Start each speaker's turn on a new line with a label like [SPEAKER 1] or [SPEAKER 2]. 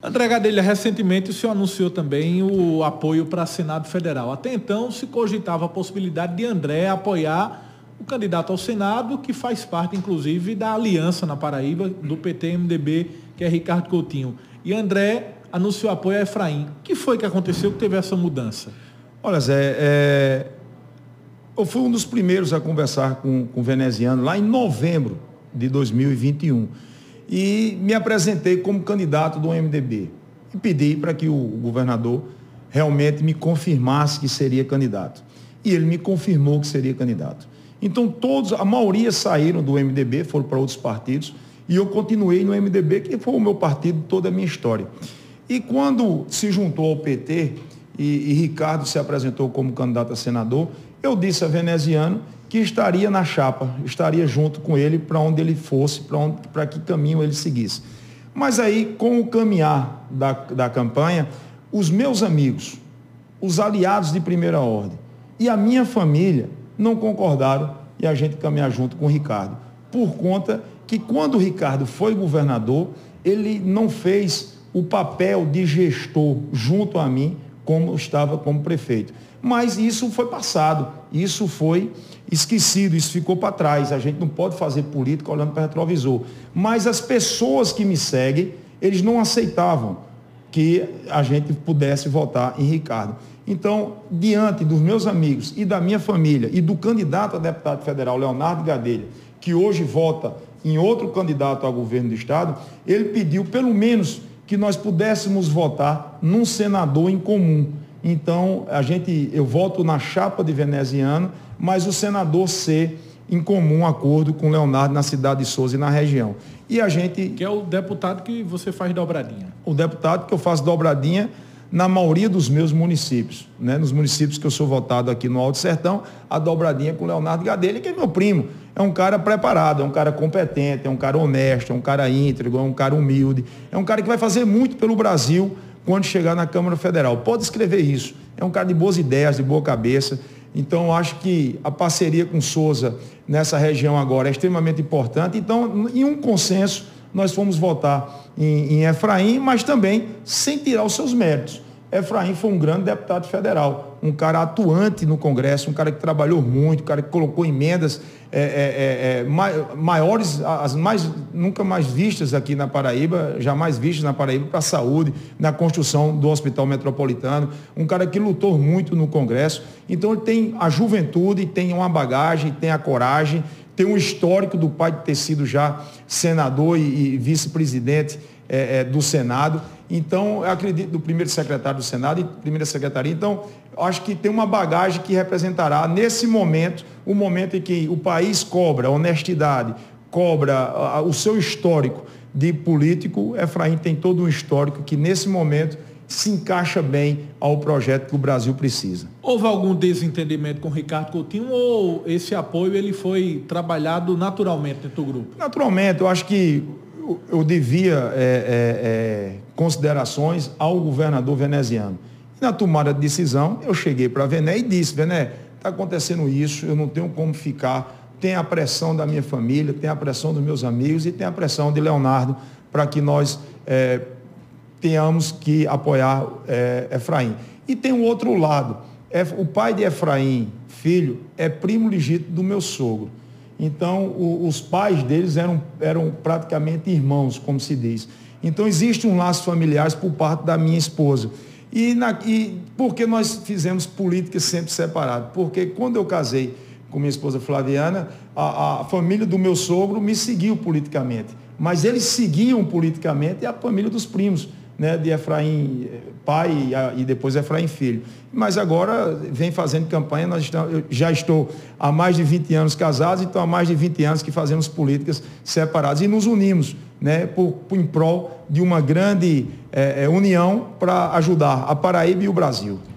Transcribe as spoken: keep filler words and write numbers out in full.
[SPEAKER 1] André Gadelha, recentemente o senhor anunciou também o apoio para Senado Federal. Até então se cogitava a possibilidade de André apoiar o candidato ao Senado, que faz parte, inclusive, da aliança na Paraíba, do P T M D B, que é Ricardo Coutinho. E André anunciou apoio a Efraim. O que foi que aconteceu que teve essa mudança?
[SPEAKER 2] Olha, Zé, é... eu fui um dos primeiros a conversar com, com o veneziano lá em novembro de dois mil e vinte e um. E me apresentei como candidato do M D B. E pedi para que o governador realmente me confirmasse que seria candidato. E ele me confirmou que seria candidato. Então, todos, a maioria saíram do M D B, foram para outros partidos, e eu continuei no M D B, que foi o meu partido, toda a minha história. E quando se juntou ao P T e, e Ricardo se apresentou como candidato a senador, eu disse a veneziano que estaria na chapa, estaria junto com ele para onde ele fosse, para que caminho ele seguisse. Mas aí, com o caminhar da, da campanha, os meus amigos, os aliados de primeira ordem e a minha família não concordaram e a gente caminhar junto com o Ricardo. Por conta que quando o Ricardo foi governador, ele não fez o papel de gestor junto a mim, como estava como prefeito. Mas isso foi passado, isso foi esquecido, isso ficou para trás. A gente não pode fazer política olhando para o retrovisor. Mas as pessoas que me seguem, eles não aceitavam que a gente pudesse votar em Ricardo. Então, diante dos meus amigos e da minha família e do candidato a deputado federal, Leonardo Gadelha, que hoje vota em outro candidato ao governo do estado, ele pediu pelo menos que nós pudéssemos votar num senador em comum. Então, a gente, eu voto na chapa de veneziano, mas o senador ser em comum acordo com Leonardo na cidade de Souza e na região. E a gente...
[SPEAKER 1] Que é o deputado que você faz dobradinha.
[SPEAKER 2] O deputado que eu faço dobradinha na maioria dos meus municípios, né? Nos municípios que eu sou votado aqui no Alto Sertão, a dobradinha com Leonardo Gadelha, que é meu primo. É um cara preparado, é um cara competente, é um cara honesto, é um cara íntegro, é um cara humilde, é um cara que vai fazer muito pelo Brasil quando chegar na Câmara Federal. Pode escrever isso. É um cara de boas ideias, de boa cabeça. Então, acho que a parceria com Souza nessa região agora é extremamente importante. Então, em um consenso, nós fomos votar em, em Efraim, mas também sem tirar os seus méritos. Efraim foi um grande deputado federal, um cara atuante no Congresso, um cara que trabalhou muito, um cara que colocou emendas é, é, é, maiores, as mais nunca mais vistas aqui na Paraíba, jamais vistas na Paraíba, para a saúde, na construção do Hospital Metropolitano, um cara que lutou muito no Congresso. Então ele tem a juventude, tem uma bagagem, tem a coragem, tem um histórico do pai de ter sido já senador e, e vice-presidente é, é, do Senado. Então, eu acredito do primeiro secretário do Senado e primeira secretaria. Então, acho que tem uma bagagem que representará, nesse momento, o momento em que o país cobra honestidade, cobra o seu histórico de político. Efraim tem todo um histórico que, nesse momento, se encaixa bem ao projeto que o Brasil precisa.
[SPEAKER 1] Houve algum desentendimento com o Ricardo Coutinho ou esse apoio ele foi trabalhado naturalmente dentro do grupo?
[SPEAKER 2] Naturalmente, eu acho que eu devia é, é, é, considerações ao governador veneziano. E na tomada de decisão, eu cheguei para Vené e disse, Vené, está acontecendo isso, eu não tenho como ficar, tem a pressão da minha família, tem a pressão dos meus amigos e tem a pressão de Leonardo para que nós é, tenhamos que apoiar é, Efraim. E tem um outro lado, é, o pai de Efraim, filho, é primo legítimo do meu sogro. Então, o, os pais deles eram, eram praticamente irmãos, como se diz. Então, existe um laço familiar por parte da minha esposa. E, na, e por que nós fizemos política sempre separada? Porque quando eu casei com minha esposa Flaviana, a, a família do meu sogro me seguiu politicamente. Mas eles seguiam politicamente a família dos primos, né, de Efraim pai e, e depois Efraim filho. Mas agora vem fazendo campanha, nós estamos, eu já estou há mais de vinte anos casados, então há mais de vinte anos que fazemos políticas separadas e nos unimos, né, por, por, em prol de uma grande é, união para ajudar a Paraíba e o Brasil.